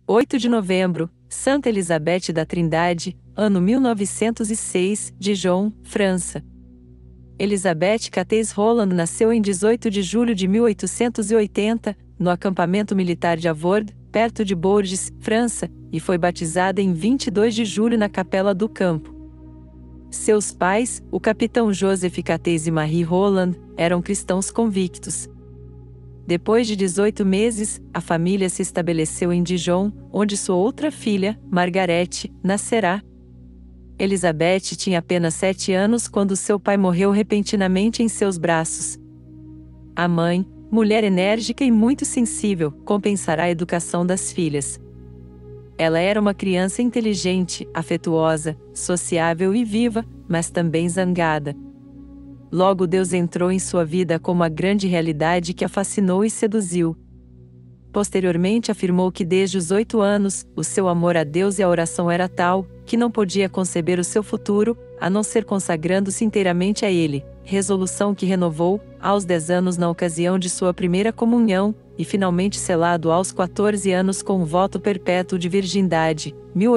8 de novembro, Santa Elizabeth da Trindade, ano 1906, Dijon, França. Elizabeth Cateis Roland nasceu em 18 de julho de 1880, no acampamento militar de Avourde, perto de Bourges, França, e foi batizada em 22 de julho na Capela do Campo. Seus pais, o capitão Joseph Cateis e Marie Roland, eram cristãos convictos. Depois de 18 meses, a família se estabeleceu em Dijon, onde sua outra filha, Margarete, nascerá. Elizabeth tinha apenas 7 anos quando seu pai morreu repentinamente em seus braços. A mãe, mulher enérgica e muito sensível, compensará a educação das filhas. Ela era uma criança inteligente, afetuosa, sociável e viva, mas também zangada. Logo Deus entrou em sua vida como a grande realidade que a fascinou e seduziu. Posteriormente afirmou que desde os 8 anos, o seu amor a Deus e a oração era tal, que não podia conceber o seu futuro, a não ser consagrando-se inteiramente a Ele, resolução que renovou, aos 10 anos na ocasião de sua primeira comunhão, e finalmente selado aos 14 anos com o voto perpétuo de virgindade,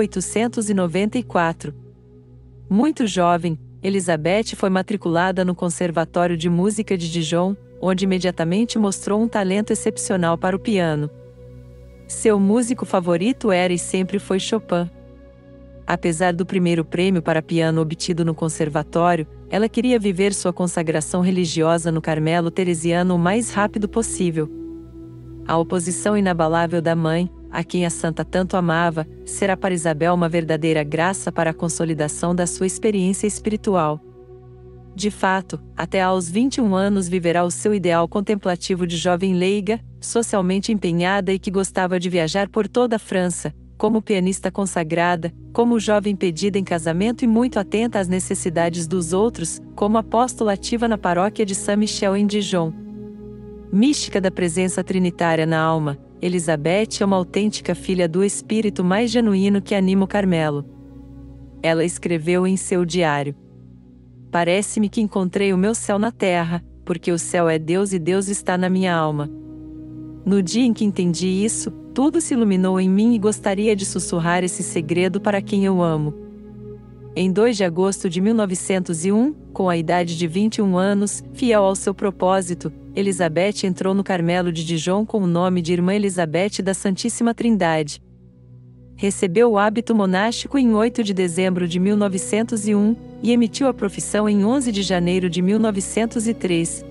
1894. Muito jovem, Elizabeth foi matriculada no Conservatório de Música de Dijon, onde imediatamente mostrou um talento excepcional para o piano. Seu músico favorito era e sempre foi Chopin. Apesar do primeiro prêmio para piano obtido no conservatório, ela queria viver sua consagração religiosa no Carmelo Teresiano o mais rápido possível. A oposição inabalável da mãe, a quem a santa tanto amava, será para Isabel uma verdadeira graça para a consolidação da sua experiência espiritual. De fato, até aos 21 anos viverá o seu ideal contemplativo de jovem leiga, socialmente empenhada e que gostava de viajar por toda a França, como pianista consagrada, como jovem pedida em casamento e muito atenta às necessidades dos outros, como apóstola ativa na paróquia de Saint-Michel em Dijon. Mística da presença trinitária na alma, Elizabeth é uma autêntica filha do espírito mais genuíno que anima o Carmelo. Ela escreveu em seu diário: "Parece-me que encontrei o meu céu na terra, porque o céu é Deus e Deus está na minha alma. No dia em que entendi isso, tudo se iluminou em mim e gostaria de sussurrar esse segredo para quem eu amo." Em 2 de agosto de 1901, com a idade de 21 anos, fiel ao seu propósito, Elizabeth entrou no Carmelo de Dijon com o nome de Irmã Elizabeth da Santíssima Trindade. Recebeu o hábito monástico em 8 de dezembro de 1901, e emitiu a profissão em 11 de janeiro de 1903.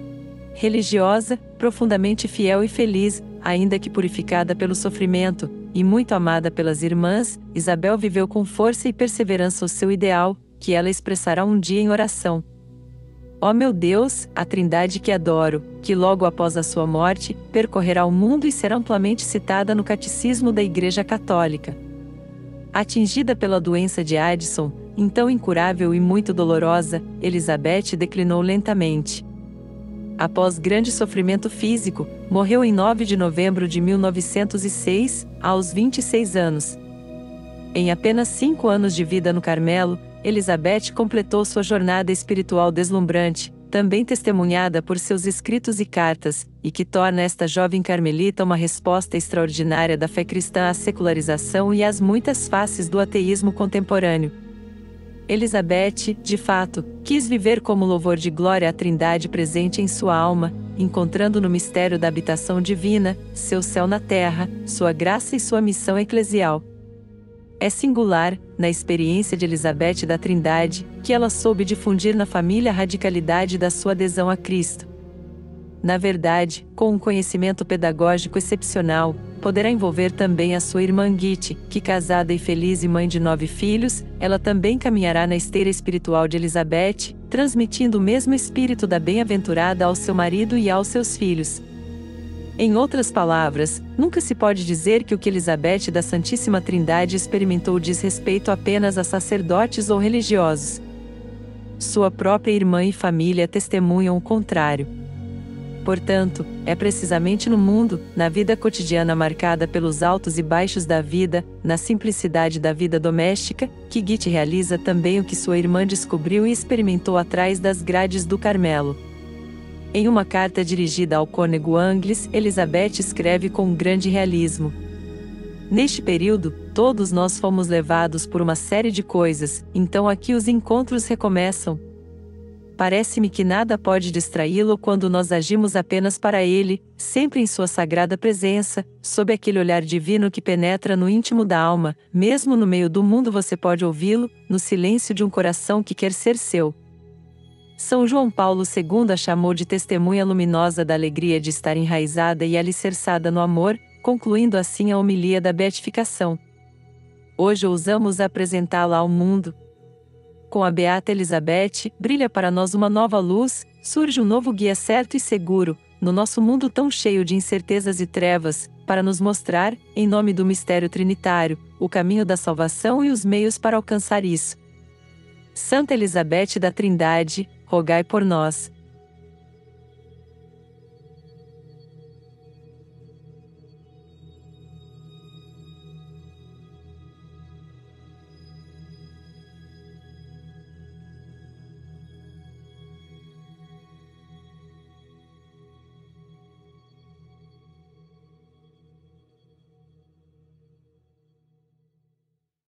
Religiosa, profundamente fiel e feliz, ainda que purificada pelo sofrimento, e muito amada pelas irmãs, Isabel viveu com força e perseverança o seu ideal, que ela expressará um dia em oração. Ó meu Deus, a Trindade que adoro, que logo após a sua morte, percorrerá o mundo e será amplamente citada no Catecismo da Igreja Católica. Atingida pela doença de Addison, então incurável e muito dolorosa, Elizabeth declinou lentamente. Após grande sofrimento físico, morreu em 9 de novembro de 1906, aos 26 anos. Em apenas 5 anos de vida no Carmelo, Elizabeth completou sua jornada espiritual deslumbrante, também testemunhada por seus escritos e cartas, e que torna esta jovem carmelita uma resposta extraordinária da fé cristã à secularização e às muitas faces do ateísmo contemporâneo. Elizabeth, de fato, quis viver como louvor de glória à Trindade presente em sua alma, encontrando no mistério da habitação divina, seu céu na terra, sua graça e sua missão eclesial. É singular, na experiência de Elizabeth da Trindade, que ela soube difundir na família a radicalidade da sua adesão a Cristo. Na verdade, com um conhecimento pedagógico excepcional, poderá envolver também a sua irmã Gitte, que casada e feliz e mãe de 9 filhos, ela também caminhará na esteira espiritual de Elizabeth, transmitindo o mesmo espírito da bem-aventurada ao seu marido e aos seus filhos. Em outras palavras, nunca se pode dizer que o que Elizabeth da Santíssima Trindade experimentou diz respeito apenas a sacerdotes ou religiosos. Sua própria irmã e família testemunham o contrário. Portanto, é precisamente no mundo, na vida cotidiana marcada pelos altos e baixos da vida, na simplicidade da vida doméstica, que Gitte realiza também o que sua irmã descobriu e experimentou atrás das grades do Carmelo. Em uma carta dirigida ao cônego Anglis, Elizabeth escreve com grande realismo: Neste período, todos nós fomos levados por uma série de coisas, então aqui os encontros recomeçam. Parece-me que nada pode distraí-lo quando nós agimos apenas para ele, sempre em sua sagrada presença, sob aquele olhar divino que penetra no íntimo da alma, mesmo no meio do mundo você pode ouvi-lo, no silêncio de um coração que quer ser seu. São João Paulo II a chamou de testemunha luminosa da alegria de estar enraizada e alicerçada no amor, concluindo assim a homilia da beatificação. Hoje ousamos apresentá-la ao mundo. Com a Beata Elizabeth, brilha para nós uma nova luz, surge um novo guia certo e seguro, no nosso mundo tão cheio de incertezas e trevas, para nos mostrar, em nome do mistério trinitário, o caminho da salvação e os meios para alcançar isso. Santa Elizabeth da Trindade, rogai por nós.